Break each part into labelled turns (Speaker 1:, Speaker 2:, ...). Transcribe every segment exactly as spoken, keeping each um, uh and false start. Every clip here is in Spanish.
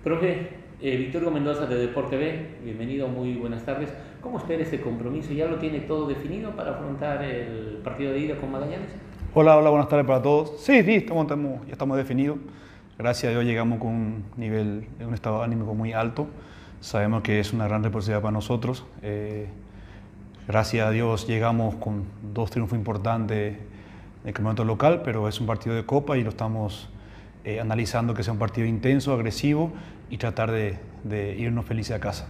Speaker 1: Profe, eh, Víctor Mendoza de Deporte B, bienvenido, muy buenas tardes. ¿Cómo espera este compromiso? ¿Ya lo tiene todo definido para afrontar el partido de ida con Magallanes?
Speaker 2: Hola, hola, buenas tardes para todos. Sí, sí, estamos, estamos, ya estamos definidos. Gracias a Dios llegamos con un nivel, un estado anímico muy alto. Sabemos que es una gran responsabilidad para nosotros. Eh, gracias a Dios llegamos con dos triunfos importantes en el campeonato local, pero es un partido de Copa y lo estamos eh, analizando que sea un partido intenso, agresivo y tratar de, de irnos felices a casa.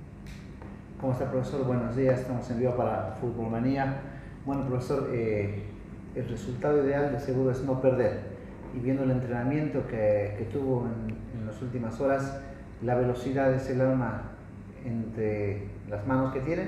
Speaker 3: ¿Cómo está, profesor? Buenos días, estamos en vivo para Fútbol Manía. Bueno, profesor, eh, el resultado ideal de seguro es no perder. Y viendo el entrenamiento que, que tuvo en, en las últimas horas, ¿la velocidad es el arma entre las manos que tiene?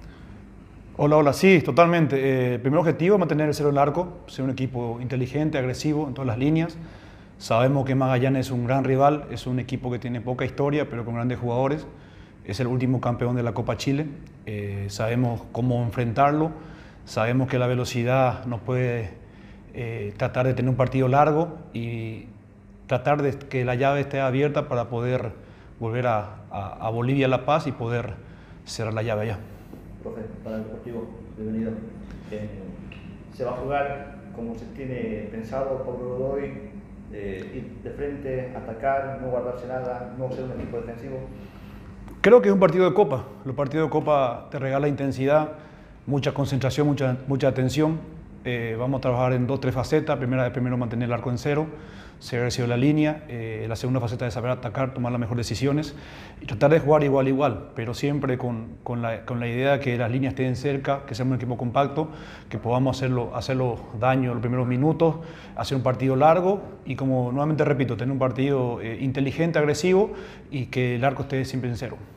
Speaker 2: Hola, hola, sí, totalmente. Eh, el primer objetivo es mantener el cero en el arco, ser un equipo inteligente, agresivo en todas las líneas. Sabemos que Magallanes es un gran rival, es un equipo que tiene poca historia, pero con grandes jugadores. Es el último campeón de la Copa Chile. Eh, sabemos cómo enfrentarlo, sabemos que la velocidad nos puede eh, tratar de tener un partido largo y tratar de que la llave esté abierta para poder volver a, a, a Bolivia, La Paz y poder cerrar la llave allá.
Speaker 4: Profe, para el Deportivo, bienvenido. Eh, se va a jugar como se tiene pensado por Godoy, eh, ir de frente, atacar, no guardarse nada, no ser un equipo defensivo.
Speaker 2: Creo que es un partido de Copa. Los partidos de Copa te regalan intensidad, mucha concentración, mucha, mucha atención. Eh, vamos a trabajar en dos, tres facetas. Primera, primero mantener el arco en cero, ser agresivo en la línea. Eh, la segunda faceta es saber atacar, tomar las mejores decisiones y tratar de jugar igual igual, pero siempre con, con, la, con la idea de que las líneas estén cerca, que seamos un equipo compacto, que podamos hacerlo, hacerlo daño en los primeros minutos, hacer un partido largo y, como nuevamente repito, tener un partido eh, inteligente, agresivo y que el arco esté siempre en cero.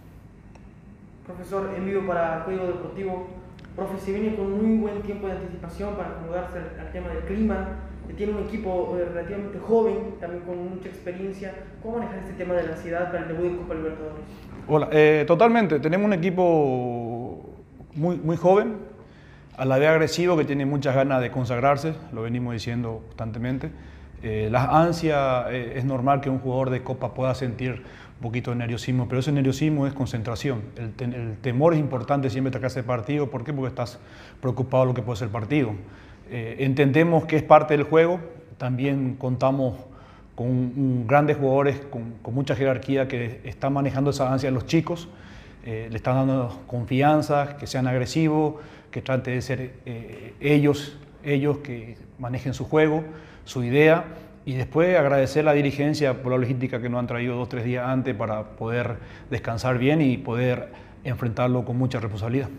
Speaker 5: Profesor, en vivo para Código Deportivo. Profe, se viene con muy buen tiempo de anticipación para acomodarse al, al tema del clima. Tiene un equipo eh, relativamente joven, también con mucha experiencia. ¿Cómo manejar este tema de la ansiedad para el debut de Copa Libertadores?
Speaker 2: Hola, eh, totalmente. Tenemos un equipo muy, muy joven, a la vez agresivo, que tiene muchas ganas de consagrarse, lo venimos diciendo constantemente. Eh, la ansia, eh, es normal que un jugador de Copa pueda sentir un poquito de nerviosismo, pero ese nerviosismo es concentración. El, te, el temor es importante siempre esta clase de partido. ¿Por qué? Porque estás preocupado de lo que puede ser el partido. Eh, entendemos que es parte del juego, también contamos con un, un grandes jugadores con, con mucha jerarquía que están manejando esa ansia a los chicos, eh, le están dando confianza, que sean agresivos, que traten de ser eh, ellos, ellos que manejen su juego, su idea, y después agradecer a la dirigencia por la logística que nos han traído dos o tres días antes para poder descansar bien y poder enfrentarlo con mucha responsabilidad.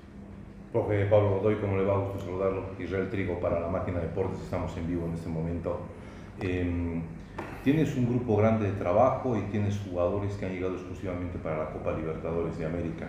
Speaker 6: Profe Pablo Godoy, ¿cómo le va? Gusto saludarlo. Israel Trigo para la Máquina de Deportes, estamos en vivo en este momento. Eh, tienes un grupo grande de trabajo y tienes jugadores que han llegado exclusivamente para la Copa Libertadores de América.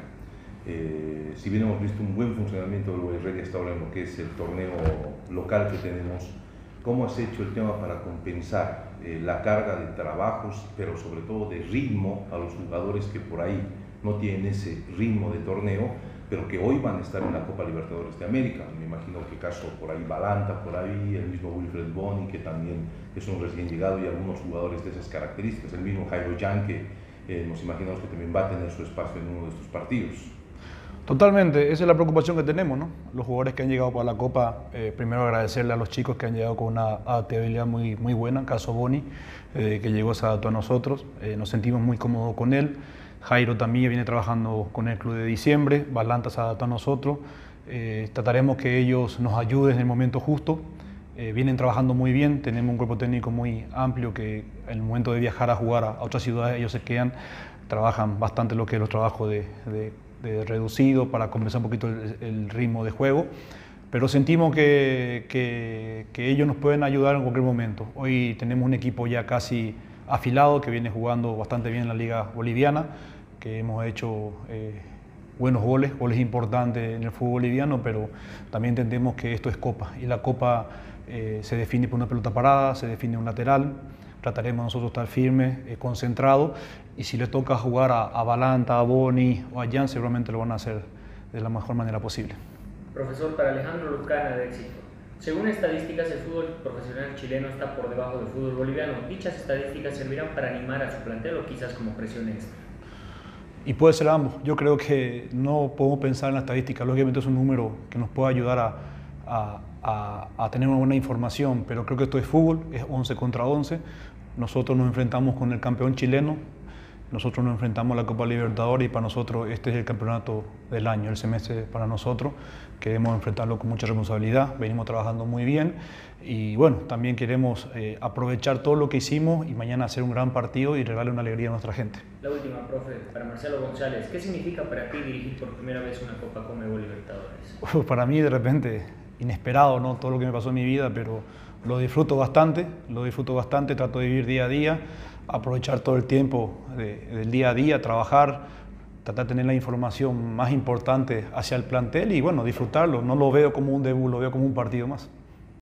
Speaker 6: Eh, si bien hemos visto un buen funcionamiento del Guayredi hasta ahora en lo que es el torneo local que tenemos, ¿cómo has hecho el tema para compensar eh, la carga de trabajos, pero sobre todo de ritmo a los jugadores que por ahí no tienen ese ritmo de torneo, pero que hoy van a estar en la Copa Libertadores de América? Me imagino que caso por ahí Balanta, por ahí el mismo Wilfred Boni, que también es un recién llegado, y algunos jugadores de esas características, el mismo Jairo Jan, que eh, nos imaginamos que también va a tener su espacio en uno de estos partidos.
Speaker 2: Totalmente, esa es la preocupación que tenemos, ¿no? Los jugadores que han llegado para la Copa, eh, primero agradecerle a los chicos que han llegado con una adaptabilidad muy, muy buena, caso Boni, eh, que llegó, se adaptó a nosotros, eh, nos sentimos muy cómodos con él. Jairo también viene trabajando con el club de diciembre, Balanta se adaptó a nosotros, eh, trataremos que ellos nos ayuden en el momento justo, eh, vienen trabajando muy bien, tenemos un cuerpo técnico muy amplio que en el momento de viajar a jugar a, a otras ciudades ellos se quedan, trabajan bastante lo que es los trabajos de, de, de reducido para compensar un poquito el, el ritmo de juego, pero sentimos que, que, que ellos nos pueden ayudar en cualquier momento. Hoy tenemos un equipo ya casi afilado que viene jugando bastante bien en la Liga Boliviana, que hemos hecho eh, buenos goles, goles importantes en el fútbol boliviano, pero también entendemos que esto es Copa y la Copa eh, se define por una pelota parada, se define un lateral. Trataremos nosotros de estar firmes, eh, concentrados, y si le toca jugar a, a Balanta, a Boni o a Jan, seguramente lo van a hacer de la mejor manera posible.
Speaker 5: Profesor, para Alejandro Lucana, de éxito.
Speaker 1: Según estadísticas, el fútbol profesional chileno está por debajo del fútbol boliviano. ¿Dichas estadísticas servirán para animar a su plantel o quizás como presión extra?
Speaker 2: Y puede ser ambos. Yo creo que no podemos pensar en la estadística. Lógicamente es un número que nos puede ayudar a, a, a, a tener una buena información, pero creo que esto es fútbol, es once contra once. Nosotros nos enfrentamos con el campeón chileno, nosotros nos enfrentamos a la Copa Libertadores y para nosotros este es el campeonato del año, el semestre para nosotros. Queremos enfrentarlo con mucha responsabilidad, venimos trabajando muy bien y bueno, también queremos eh, aprovechar todo lo que hicimos y mañana hacer un gran partido y regalarle una alegría a nuestra gente.
Speaker 1: La última, profe, para Marcelo González, ¿qué significa para ti dirigir por primera vez una Copa Conmebol Libertadores?
Speaker 2: Uf, para mí de repente inesperado, ¿no? Todo lo que me pasó en mi vida, pero lo disfruto bastante, lo disfruto bastante, trato de vivir día a día, aprovechar todo el tiempo de, del día a día, trabajar, tratar de tener la información más importante hacia el plantel y bueno, disfrutarlo. No lo veo como un debut, lo veo como un partido más.